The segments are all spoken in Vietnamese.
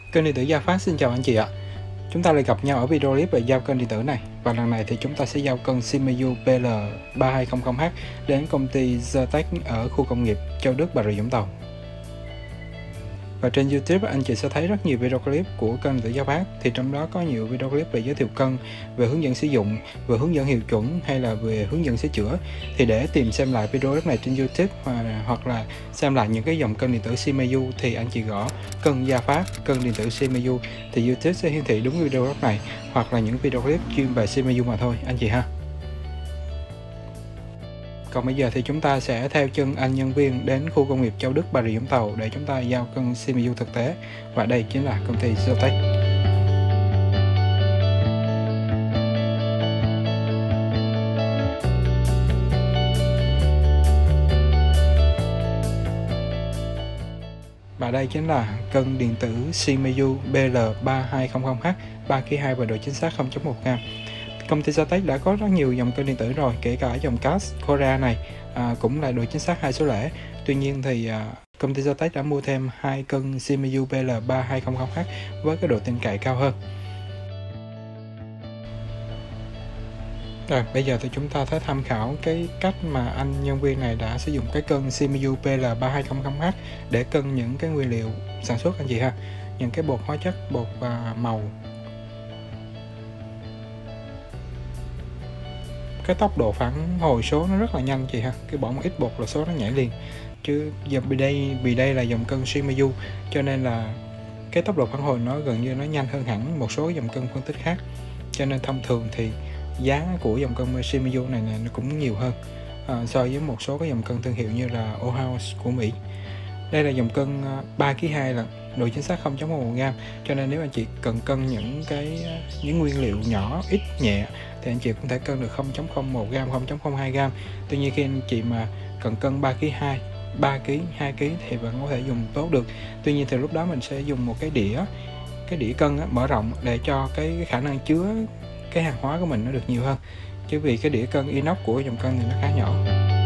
Kênh điện tử Gia Phát xin chào anh chị ạ. Chúng ta lại gặp nhau ở video clip về giao kênh điện tử này, và lần này thì chúng ta sẽ giao cân CPU PL3200H đến công ty Zertech ở khu công nghiệp Châu Đức, Bà Rịa Vũng Tàu. Và trên YouTube anh chị sẽ thấy rất nhiều video clip của kênh điện tử Gia Phát, thì trong đó có nhiều video clip về giới thiệu cân, về hướng dẫn sử dụng, về hướng dẫn hiệu chuẩn hay là về hướng dẫn sửa chữa. Thì để tìm xem lại video clip này trên YouTube hoặc là xem lại những cái dòng cân điện tử CPU thì anh chị gõ cân Gia Phát, cân điện tử CPU thì YouTube sẽ hiển thị đúng video clip này, hoặc là những video clip chuyên về CPU mà thôi anh chị ha. Còn bây giờ thì chúng ta sẽ theo chân anh nhân viên đến khu công nghiệp Châu Đức, Bà Rịa Vũng Tàu để chúng ta giao cân CPU thực tế. Và đây chính là công ty Zertech. Và đây chính là cân điện tử CPU BL3200H 3kg và độ chính xác 0.1 g. Công ty Zertech đã có rất nhiều dòng cân điện tử rồi, kể cả dòng CAS Cora này cũng là độ chính xác 2 số lẻ. Tuy nhiên thì công ty Zertech đã mua thêm 2 cân CPU BL3200H với cái độ tin cậy cao hơn. Rồi, bây giờ thì chúng ta sẽ tham khảo cái cách mà anh nhân viên này đã sử dụng cái cân CPU PL3200H để cân những cái nguyên liệu sản xuất anh chị ha, những cái bột hóa chất, bột và màu. Cái tốc độ phản hồi số nó rất là nhanh chị ha, cái bỏ một ít bột là số nó nhảy liền. Chứ giờ vì đây là dòng cân CPU cho nên là cái tốc độ phản hồi nó gần như nó nhanh hơn hẳn một số dòng cân phân tích khác, cho nên thông thường thì giá của dòng cân CPU này nó cũng nhiều hơn so với một số cái dòng cân thương hiệu như là Ohouse của Mỹ. Đây là dòng cân 3kg là độ chính xác 0.1 g, cho nên nếu anh chị cần cân những nguyên liệu nhỏ ít nhẹ thì anh chị cũng thể cân được 0.01 g, 0.02 g. Tuy nhiên khi anh chị mà cần cân 3 kg 2 kg thì vẫn có thể dùng tốt được. Tuy nhiên thì lúc đó mình sẽ dùng một cái đĩa cân mở rộng để cho cái khả năng chứa cái hàng hóa của mình nó được nhiều hơn, chứ vì cái đĩa cân inox của dòng cân thì nó khá nhỏ.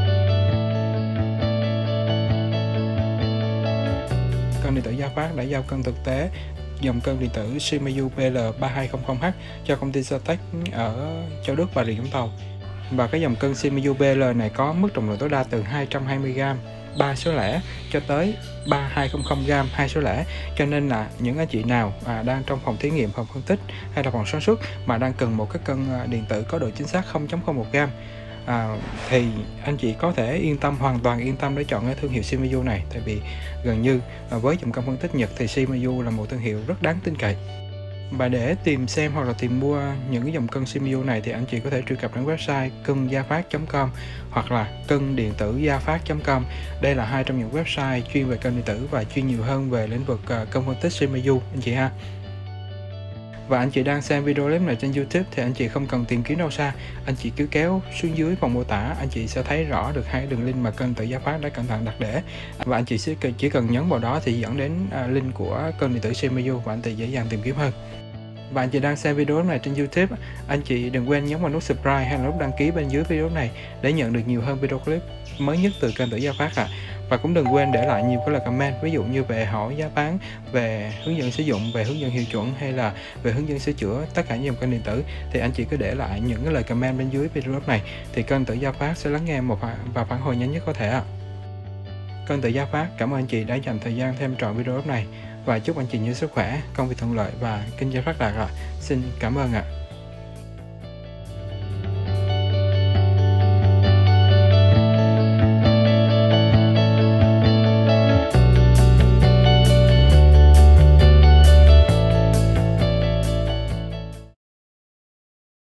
Kênh điện tử Gia Phát đã giao cân thực tế dòng cân điện tử CPU PL3200H cho công ty Zertech ở Châu Đức, Bà Rịa Vũng Tàu. Và cái dòng cân CPU PL này có mức trọng lượng tối đa từ 220g 3 số lẻ cho tới 3200g 2 số lẻ, cho nên là những anh chị nào đang trong phòng thí nghiệm, phòng phân tích hay là phòng sản xuất mà đang cần một cái cân điện tử có độ chính xác 0.01 g thì anh chị có thể hoàn toàn yên tâm để chọn cái thương hiệu CPU này, tại vì gần như với dòng cân phân tích Nhật thì CPU là một thương hiệu rất đáng tin cậy. Và để tìm xem hoặc là tìm mua những cái dòng cân CPU này thì anh chị có thể truy cập đến website cân-gia-phát.com hoặc là cân điện tử gia-phát.com. Đây là hai trong những website chuyên về cân điện tử và chuyên nhiều hơn về lĩnh vực cân phân tích CPU anh chị ha. Và anh chị đang xem video clip này trên YouTube thì anh chị không cần tìm kiếm đâu xa, anh chị cứ kéo xuống dưới phần mô tả, anh chị sẽ thấy rõ được hai đường link mà kênh tự Gia Phát đã cẩn thận đặt để, và anh chị chỉ cần nhấn vào đó thì dẫn đến link của kênh điện tử CPU và anh chị dễ dàng tìm kiếm hơn. Và anh chị đang xem video này trên YouTube, anh chị đừng quên nhấn vào nút subscribe hay là nút đăng ký bên dưới video này để nhận được nhiều hơn video clip mới nhất từ kênh tự Gia Phát Và cũng đừng quên để lại nhiều cái lời comment, ví dụ như về hỏi giá bán, về hướng dẫn sử dụng, về hướng dẫn hiệu chuẩn hay là về hướng dẫn sửa chữa tất cả những dòng kênh điện tử, thì anh chị cứ để lại những cái lời comment bên dưới video này thì kênh tự Gia Phát sẽ lắng nghe và phản hồi nhanh nhất có thể Kênh tự Gia Phát cảm ơn anh chị đã dành thời gian thêm trọn video này, và chúc anh chị nhiều sức khỏe, công việc thuận lợi và kinh doanh phát đạt Xin cảm ơn